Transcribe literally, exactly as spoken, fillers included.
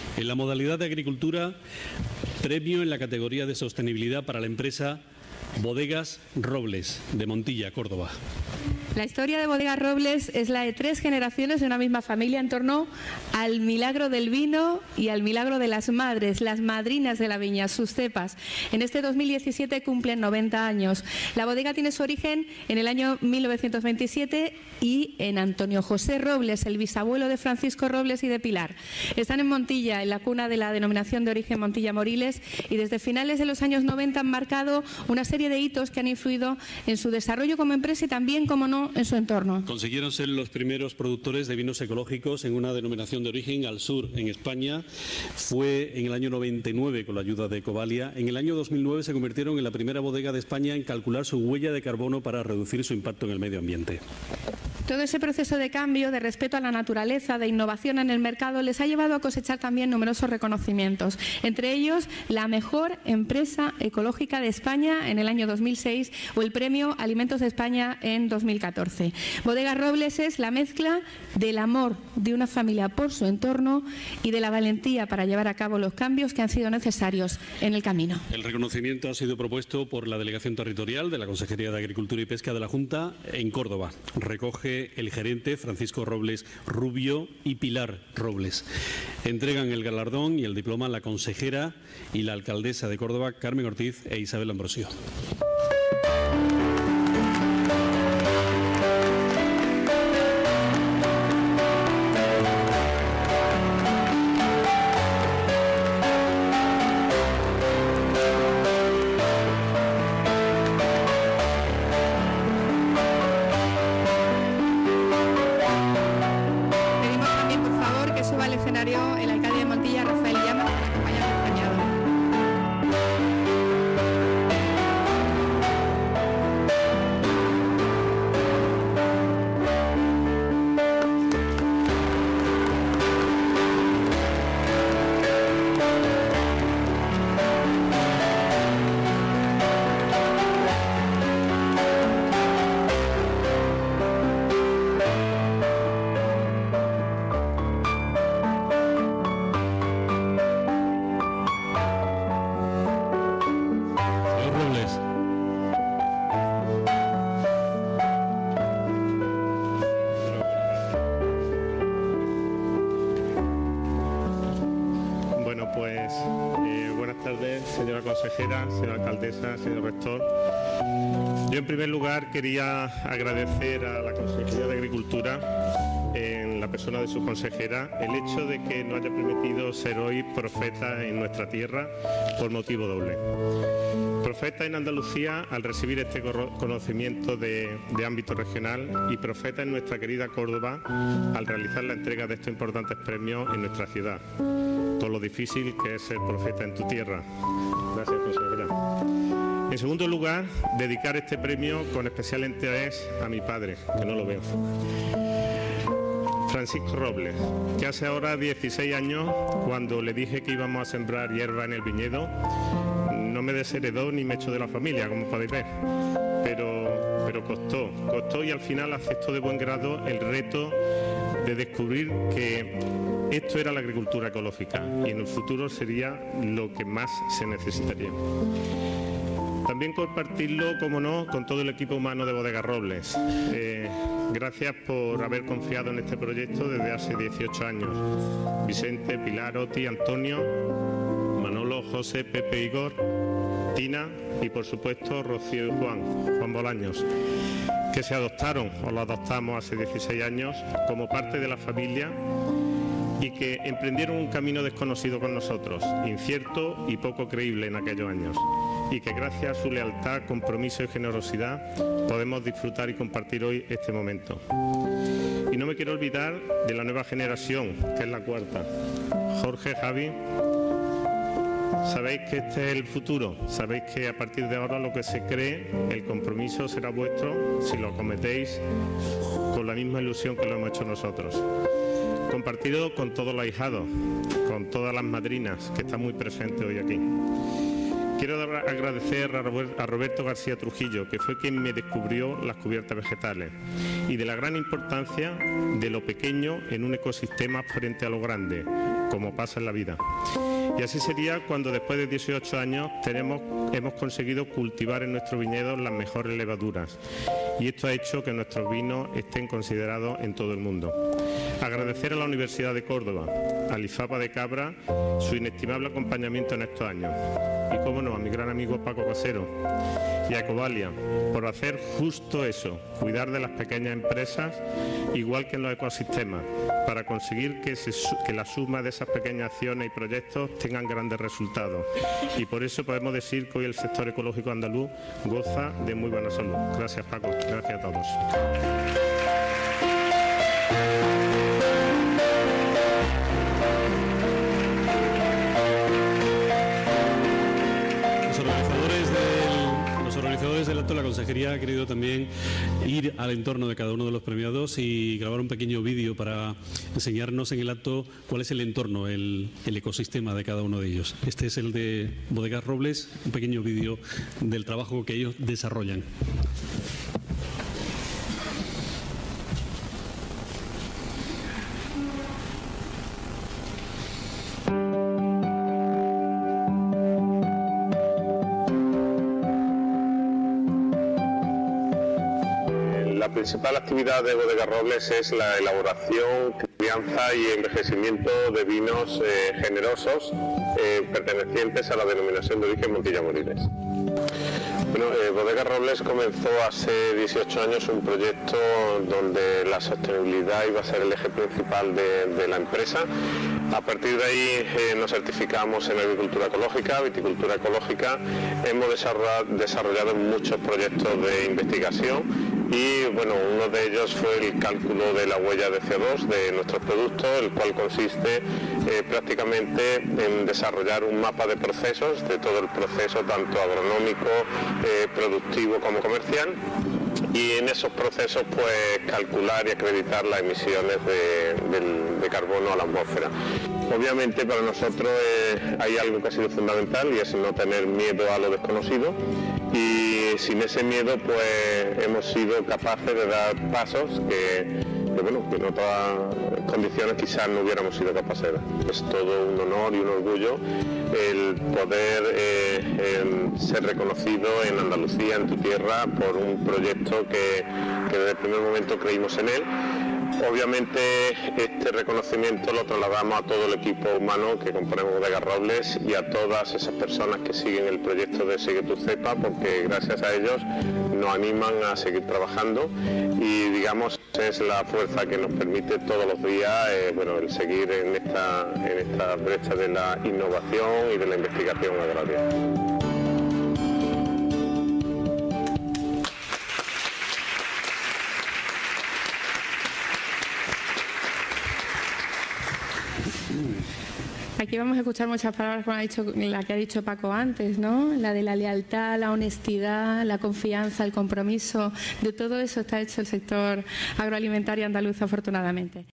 En la modalidad de agricultura, premio en la categoría de sostenibilidad para la empresa Bodegas Robles, de Montilla, Córdoba. La historia de Bodegas Robles es la de tres generaciones de una misma familia en torno al milagro del vino y al milagro de las madres, las madrinas de la viña, sus cepas. En este dos mil diecisiete cumplen noventa años. La bodega tiene su origen en el año mil novecientos veintisiete y en Antonio José Robles, el bisabuelo de Francisco Robles y de Pilar. Están en Montilla, en la cuna de la denominación de origen Montilla Moriles, y desde finales de los años noventa han marcado una serie de hitos que han influido en su desarrollo como empresa y también, como no, en su entorno. Consiguieron ser los primeros productores de vinos ecológicos en una denominación de origen al sur, en España. Fue en el año noventa y nueve con la ayuda de Ecovalia. En el año dos mil nueve se convirtieron en la primera bodega de España en calcular su huella de carbono para reducir su impacto en el medio ambiente. Todo ese proceso de cambio, de respeto a la naturaleza, de innovación en el mercado, les ha llevado a cosechar también numerosos reconocimientos. Entre ellos, la mejor empresa ecológica de España en el año dos mil seis o el premio Alimentos de España en dos mil catorce. Bodegas Robles es la mezcla del amor de una familia por su entorno y de la valentía para llevar a cabo los cambios que han sido necesarios en el camino. El reconocimiento ha sido propuesto por la Delegación Territorial de la Consejería de Agricultura y Pesca de la Junta en Córdoba. Recoge el gerente Francisco Robles Rubio y Pilar Robles. Entregan el galardón y el diploma a la consejera y la alcaldesa de Córdoba, Carmen Ortiz e Isabel Ambrosio. El alcalde de Montilla, Rafael Llama, que nos acompaña acompañado. Pues eh, buenas tardes, señora consejera, señora alcaldesa, señor rector. Yo en primer lugar quería agradecer a la Consejería de Agricultura, en la persona de su consejera, el hecho de que nos haya permitido ser hoy profeta en nuestra tierra por motivo doble. Profeta en Andalucía al recibir este conocimiento de, de ámbito regional y profeta en nuestra querida Córdoba al realizar la entrega de estos importantes premios en nuestra ciudad. Todo lo difícil que es ser profeta en tu tierra. Gracias, consejera. En segundo lugar, dedicar este premio con especial interés a mi padre, que no lo veo. Francisco Robles, que hace ahora dieciséis años, cuando le dije que íbamos a sembrar hierba en el viñedo, no me desheredó ni me echó de la familia, como podéis ver, pero, pero costó, costó y al final aceptó de buen grado el reto de descubrir que esto era la agricultura ecológica y en el futuro sería lo que más se necesitaría. También compartirlo, como no, con todo el equipo humano de Bodegas Robles. Eh, gracias por haber confiado en este proyecto desde hace dieciocho años. Vicente, Pilar, Oti, Antonio, Manolo, José, Pepe, Igor, Tina y por supuesto Rocío y Juan, Juan Bolaños, que se adoptaron o lo adoptamos hace dieciséis años como parte de la familia y que emprendieron un camino desconocido con nosotros, incierto y poco creíble en aquellos años, y que gracias a su lealtad, compromiso y generosidad podemos disfrutar y compartir hoy este momento. Y no me quiero olvidar de la nueva generación, que es la cuarta. Jorge, Javi, sabéis que este es el futuro, sabéis que a partir de ahora lo que se cree, el compromiso será vuestro si lo acometéis con la misma ilusión que lo hemos hecho nosotros. Compartido con todos los ahijados, con todas las madrinas que están muy presentes hoy aquí. Quiero agradecer a Roberto García Trujillo, que fue quien me descubrió las cubiertas vegetales, y de la gran importancia de lo pequeño en un ecosistema frente a lo grande, como pasa en la vida. Y así sería cuando después de dieciocho años tenemos, hemos conseguido cultivar en nuestro viñedo las mejores levaduras. Y esto ha hecho que nuestros vinos estén considerados en todo el mundo. Agradecer a la Universidad de Córdoba, al IFAPA de Cabra, su inestimable acompañamiento en estos años. Y cómo no, a mi gran amigo Paco Casero y a Ecovalia, por hacer justo eso, cuidar de las pequeñas empresas, igual que en los ecosistemas, para conseguir que, se, que la suma de esas pequeñas acciones y proyectos tengan grandes resultados. Y por eso podemos decir que hoy el sector ecológico andaluz goza de muy buena salud. Gracias, Paco. Gracias a todos. Los organizadores del acto de la Consejería ha querido también ir al entorno de cada uno de los premiados y grabar un pequeño vídeo para enseñarnos en el acto cuál es el entorno, el, el ecosistema de cada uno de ellos. Este es el de Bodegas Robles, un pequeño vídeo del trabajo que ellos desarrollan. La principal actividad de Bodegas Robles es la elaboración, crianza y envejecimiento de vinos eh, generosos eh, pertenecientes a la denominación de origen Montilla Moriles. Bueno, eh, Bodegas Robles comenzó hace dieciocho años un proyecto donde la sostenibilidad iba a ser el eje principal de, de la empresa. A partir de ahí eh, nos certificamos en agricultura ecológica, viticultura ecológica. Hemos desarrollado, desarrollado muchos proyectos de investigación y bueno, uno de ellos fue el cálculo de la huella de C O dos de nuestros productos, el cual consiste eh, prácticamente en desarrollar un mapa de procesos, de todo el proceso tanto agronómico, eh, productivo como comercial, y en esos procesos pues calcular y acreditar las emisiones de, de, de carbono a la atmósfera. Obviamente para nosotros eh, hay algo que ha sido fundamental y es no tener miedo a lo desconocido, y sin ese miedo pues hemos sido capaces de dar pasos que, que bueno, que en otras condiciones quizás no hubiéramos sido capaces de dar. Es todo un honor y un orgullo el poder eh, el ser reconocido en Andalucía, en tu tierra, por un proyecto que, que desde el primer momento creímos en él. Obviamente este reconocimiento lo trasladamos a todo el equipo humano que componemos Bodegas Robles y a todas esas personas que siguen el proyecto de Sigue tu Cepa, porque gracias a ellos nos animan a seguir trabajando y digamos es la fuerza que nos permite todos los días eh, bueno, el seguir en esta, en esta brecha de la innovación y de la investigación agraria. Aquí vamos a escuchar muchas palabras como ha dicho, la que ha dicho Paco antes, ¿no? La de la lealtad, la honestidad, la confianza, el compromiso. De todo eso está hecho el sector agroalimentario andaluz, afortunadamente.